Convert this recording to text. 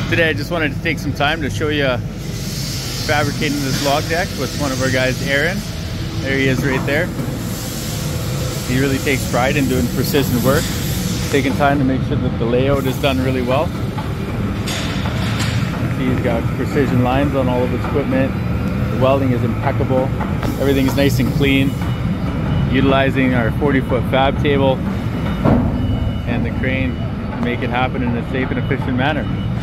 Today I just wanted to take some time to show you fabricating this log deck with one of our guys, Aaron. There he is right there. He really takes pride in doing precision work, taking time to make sure that the layout is done really well. See, he's got precision lines on all of his equipment. The welding is impeccable. Everything's nice and clean. Utilizing our 40-foot fab table and the crane to make it happen in a safe and efficient manner.